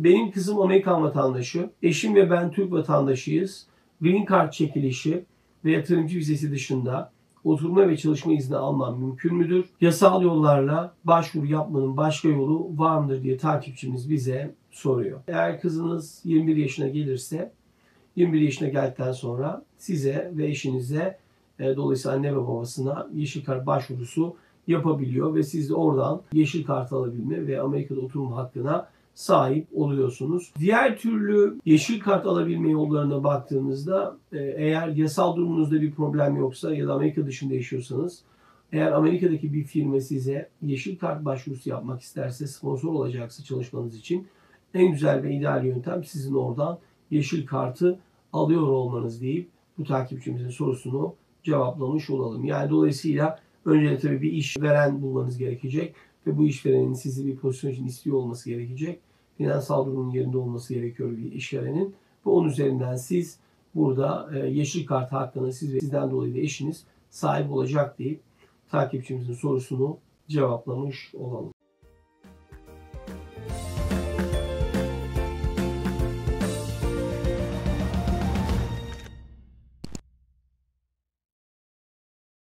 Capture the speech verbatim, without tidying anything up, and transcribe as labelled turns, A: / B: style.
A: Benim kızım Amerikan vatandaşı, eşim ve ben Türk vatandaşıyız. Green Card çekilişi ve yatırımcı vizesi dışında oturma ve çalışma izni almam mümkün müdür? Yasal yollarla başvuru yapmanın başka yolu var mıdır diye takipçimiz bize soruyor. Eğer kızınız yirmi bir yaşına gelirse, yirmi bir yaşına geldikten sonra size ve eşinize, e, dolayısıyla anne ve babasına yeşil kart başvurusu yapabiliyor ve siz de oradan yeşil kart alabilme ve Amerika'da oturum hakkına sahip oluyorsunuz. Diğer türlü yeşil kart alabilme yollarına baktığımızda e, eğer yasal durumunuzda bir problem yoksa ya da Amerika dışında yaşıyorsanız, eğer Amerika'daki bir firma size yeşil kart başvurusu yapmak isterse, sponsor olacaksa çalışmanız için en güzel ve ideal yöntem sizin oradan yeşil kartı alıyor olmanız deyip bu takipçimizin sorusunu cevaplamış olalım. Yani dolayısıyla önce tabii bir işveren bulmanız gerekecek ve bu işverenin sizi bir pozisyon için istiyor olması gerekecek. Finansal durumun yerinde olması gerekiyor bir işverenin. Ve onun üzerinden siz burada e, yeşil kart hakkını siz ve sizden dolayı da eşiniz sahip olacak deyip takipçimizin sorusunu cevaplamış olalım.